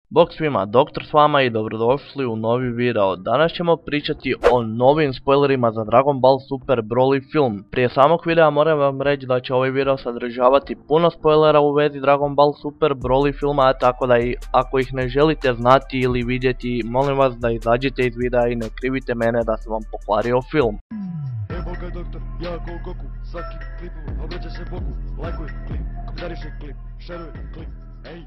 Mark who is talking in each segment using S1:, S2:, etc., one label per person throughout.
S1: Bog svima, Doktor s vama i dobrodošli u novi video. Danas ćemo pričati o novim spoilerima za Dragon Ball Super Broly film. Prije samog videa moram vam reći da će ovaj video sadržavati puno spoilera u vezi Dragon Ball Super Broly filma, tako da ako ih ne želite znati ili vidjeti, molim vas da izađete iz videa i ne krivite mene da sam vam pokvario film.
S2: Evo ga doktor, ja Goku, svaki klipu obraća se Bogu, lajkuj klip, komentarišaj klip, šeruj klip, ej!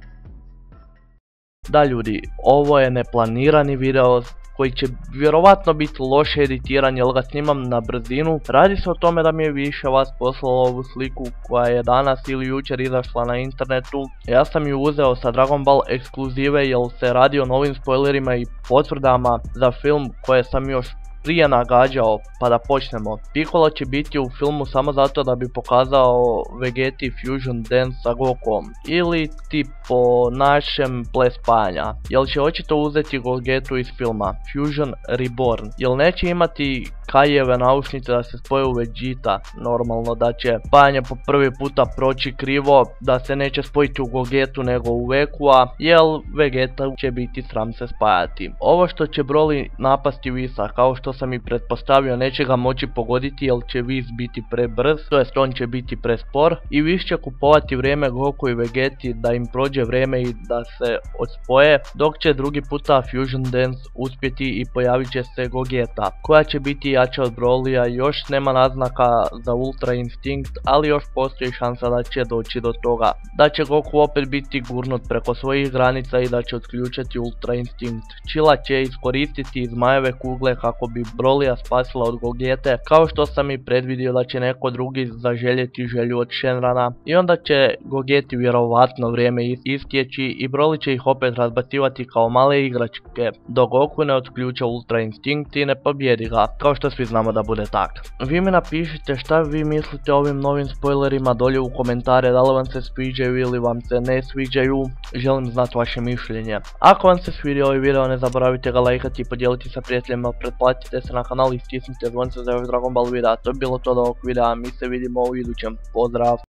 S1: Da ljudi, ovo je neplanirani video koji će vjerovatno biti loše editiran jer ga snimam na brzinu. Radi se o tome da mi je više vas poslalo ovu sliku koja je danas ili jučer izašla na internetu. Ja sam ju uzeo sa Dragon Ball ekskluzive jer se radi o novim spoilerima i potvrdama za film koje sam još prije nagađao, pa da počnemo. Piccolo će biti u filmu samo zato da bi pokazao Vegeti Fusion Dance sa Gokuom, ili ti po našem plespanja, jer će očito uzeti Gogetu iz filma Fusion Reborn, jer neće imati Kaiove naušnice da se spoje u Vegeta, normalno da će spajanje po prvi puta proći krivo, da se neće spojiti u Gogetu nego u Vekua, jer Vegeta će biti sram se spajati. Ovo što će Broly napasti Whisa, kao što sam i pretpostavio, neće ga moći pogoditi jer će Whis biti prebrz, to jest on će biti prespor, i Whis će kupovati vrijeme Goku i Vegeti da im prođe vrijeme i da se odspoje, dok će drugi puta Fusion Dance uspjeti i pojavit će se Gogeta, koja će biti jača od Brolya. Još nema naznaka za Ultra Instinct, ali još postoji šansa da će doći do toga, da će Goku opet biti gurnut preko svojih granica i da će otključati Ultra Instinct. Chilla će iskoristiti Zmajeve kugle kako bi Brolya spasila od Gogete, kao što sam i predvidio da će neko drugi zaželjeti želju od Shenrana, i onda će Gogeti vjerovatno vrijeme istjeći i Broly će ih opet razbacivati kao male igračke, dok Goku ne otključa Ultra Instinct i ne pobjedi ga, kao što svi znamo da bude tak. Vi mi napišite šta vi mislite o ovim novim spoilerima dolje u komentare, da li vam se sviđaju ili vam se ne sviđaju, želim znati vaše mišljenje. Ako vam se svidio ovaj video, ne zaboravite ga lajkati i podijeliti sa prijateljima, pretplatite se na kanal i stisnite zvonce za još Dragon Ball videa. To je bilo to od ovog videa, mi se vidimo u idućem, pozdrav!